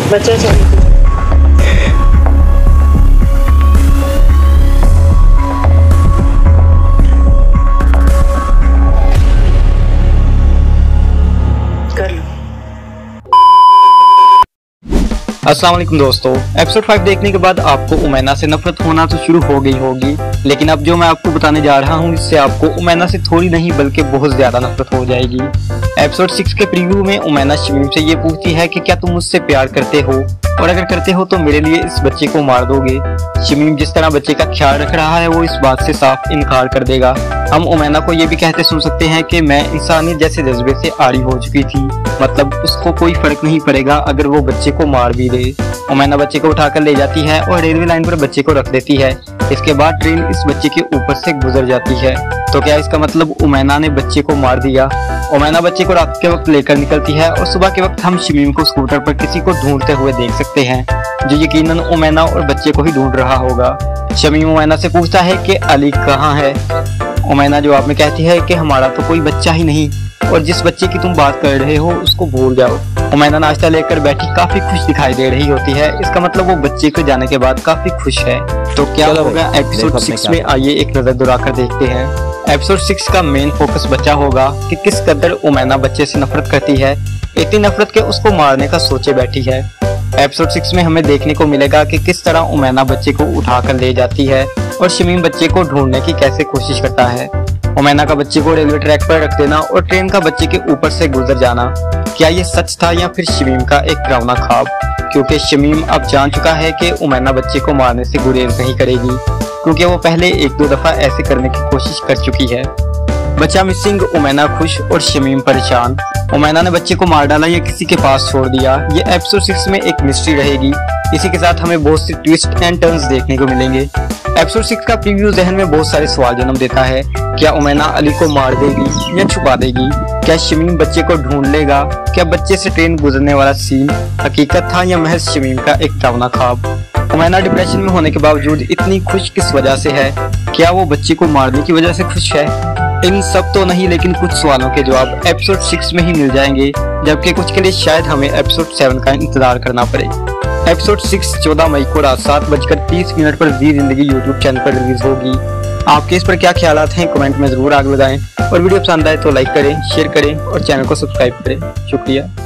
बच्चा चाहिए। कर लो। अस्सलाम वालेकुम दोस्तों, एपिसोड 5 देखने के बाद आपको उमैना से नफरत होना तो शुरू हो गई होगी, लेकिन अब जो मैं आपको बताने जा रहा हूँ इससे आपको उमैना से थोड़ी नहीं बल्कि बहुत ज्यादा नफरत हो जाएगी। एपिसोड 6 के प्रीव्यू में उमैना शमीम से ये पूछती है कि क्या तुम मुझसे प्यार करते हो, और अगर करते हो तो मेरे लिए इस बच्चे को मार दोगे। शमीम जिस तरह बच्चे का ख्याल रख रहा है वो इस बात से साफ इनकार कर देगा। हम उमैना को ये भी कहते सुन सकते हैं कि मैं इंसानियत जैसे जज्बे से आड़ी हो चुकी थी, मतलब उसको कोई फर्क नहीं पड़ेगा अगर वो बच्चे को मार भी दे। उमैना बच्चे को उठाकर ले जाती है और रेलवे लाइन पर बच्चे को रख देती है। इसके बाद ट्रेन इस बच्चे के ऊपर से गुजर जाती है। तो क्या इसका मतलब उमैना ने बच्चे को मार दिया? उमैना बच्चे को रात के वक्त लेकर निकलती है और सुबह के वक्त हम शमीम को स्कूटर पर किसी को ढूंढते हुए देख सकते हैं, जो यकीनन उमैना और बच्चे को ही ढूंढ रहा होगा। शमीम उमैना से पूछता है कि अली कहाँ है। उमैना जवाब में कहती है कि हमारा तो कोई बच्चा ही नहीं, और जिस बच्चे की तुम बात कर रहे हो उसको भूल जाओ। उमैना नाश्ता लेकर बैठी काफी खुश दिखाई दे रही होती है, इसका मतलब वो बच्चे के जाने के बाद काफी खुश है। तो क्या होगा एपिसोड 6 में, आइए एक नजर दुराकर देखते हैं। एपिसोड 6 का मेन फोकस बच्चा होगा कि किस कदर उमैना बच्चे से नफरत करती है, इतनी नफरत के उसको मारने का सोचे बैठी है। एपिसोड 6 में हमें देखने को मिलेगा कि किस तरह उमैना बच्चे को उठाकर ले जाती है और शमीम बच्चे को ढूंढने की कैसे कोशिश करता है। उमैना का बच्चे को रेलवे ट्रैक पर रख देना और ट्रेन का बच्चे के ऊपर से गुजर जाना, क्या ये सच था या फिर शमीम का एक डरावना ख्वाब? क्योंकि शमीम अब जान चुका है कि उमैना बच्चे को मारने से गुरेज नहीं करेगी, क्योंकि वो पहले 1-2 दफा ऐसे करने की कोशिश कर चुकी है। बच्चा मिसिंग, उमैना खुश और शमीम परेशान। उमैना ने बच्चे को मार डाला या किसी के पास छोड़ दिया, ये एपिसोड 6 में एक मिस्ट्री रहेगी। इसी के साथ हमें बहुत सी ट्विस्ट एंड टर्न्स देखने को मिलेंगे। एपिसोड 6 का प्रीव्यू जहन में बहुत सारे सवाल जन्म देता है। क्या उमैना अली को मार देगी या छुपा देगी? क्या शमीम बच्चे को ढूंढ लेगा? क्या बच्चे से ट्रेन गुजरने वाला सीन हकीकत था या महज शमीम का एक डरावना ख्वाब? उमैना डिप्रेशन में होने के बावजूद इतनी खुश किस वजह से है? क्या वो बच्चे को मारने की वजह से खुश है? इन सब तो नहीं, लेकिन कुछ सवालों के जवाब एपिसोड 6 में ही मिल जाएंगे, जबकि कुछ के लिए शायद हमें एपिसोड 7 का इंतजार करना पड़े। एपिसोड 6 14 मई को रात 7:30 पर जी जिंदगी यूट्यूब चैनल पर रिलीज होगी। आपके इस पर क्या ख्यालात हैं कमेंट में जरूर आग लगाएं, और वीडियो पसंद आए तो लाइक करें, शेयर करें और चैनल को सब्सक्राइब करें। शुक्रिया।